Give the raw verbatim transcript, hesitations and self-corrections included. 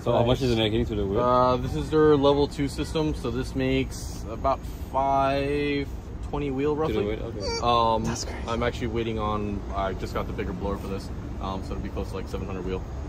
So nice. How much is it making to the wheel? Uh, this is their level two system, so this makes about five twenty wheel roughly. To the wheel? Okay. Um, That's crazy. I'm actually waiting on. I just got the bigger blower for this, um, so it'll be close to like seven hundred wheel.